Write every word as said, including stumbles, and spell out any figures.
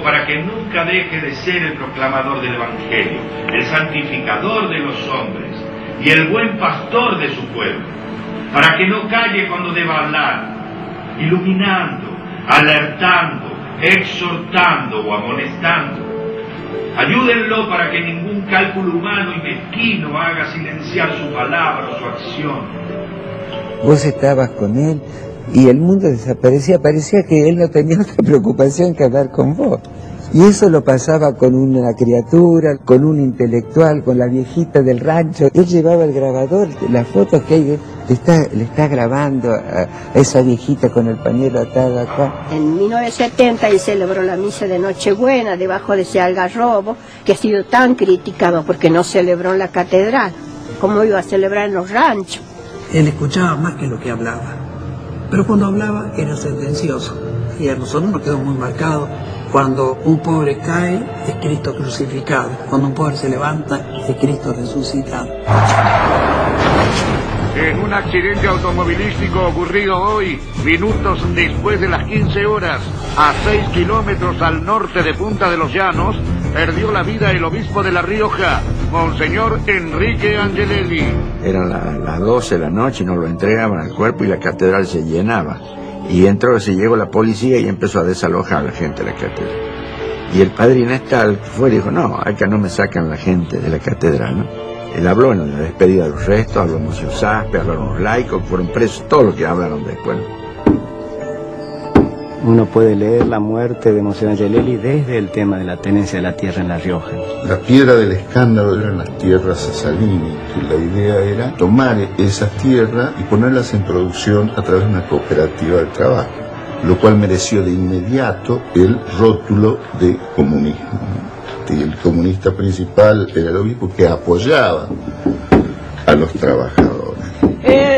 para que nunca deje de ser el proclamador del Evangelio, el santificador de los hombres y el buen pastor de su pueblo, para que no calle cuando deba hablar, iluminando, alertando, exhortando o amonestando. Ayúdenlo para que ningún cálculo humano y mezquino haga silenciar su palabra o su acción. Vos estabas con él y el mundo desaparecía, parecía que él no tenía otra preocupación que hablar con vos. Y eso lo pasaba con una criatura, con un intelectual, con la viejita del rancho. Él llevaba el grabador, las fotos que hay, le está, le está grabando a esa viejita con el pañuelo atado acá. En mil novecientos setenta él celebró la misa de Nochebuena debajo de ese algarrobo, que ha sido tan criticado porque no celebró en la catedral, como iba a celebrar en los ranchos. Él escuchaba más que lo que hablaba, pero cuando hablaba era sentencioso, y a nosotros nos quedó muy marcado. Cuando un pobre cae, es Cristo crucificado. Cuando un pobre se levanta, es Cristo resucitado. En un accidente automovilístico ocurrido hoy, minutos después de las quince horas, a seis kilómetros al norte de Punta de los Llanos, perdió la vida el obispo de La Rioja, Monseñor Enrique Angelelli. Eran la, las doce de la noche y nos lo entregaban al cuerpo y la catedral se llenaba. Y entró, se llegó la policía y empezó a desalojar a la gente de la catedral. Y el padre Inestal fue y dijo, no, acá no me sacan la gente de la catedral, ¿no? Él habló en la despedida de los restos, habló Monseñor Saspe, hablaron los laicos, fueron presos, todo lo que hablaron después. Uno puede leer la muerte de Monseñor Angelelli desde el tema de la tenencia de la tierra en La Rioja. La piedra del escándalo eran las tierras Sasalini, y la idea era tomar esas tierras y ponerlas en producción a través de una cooperativa de trabajo, lo cual mereció de inmediato el rótulo de comunismo. Y el comunista principal era el obispo que apoyaba a los trabajadores. Eh,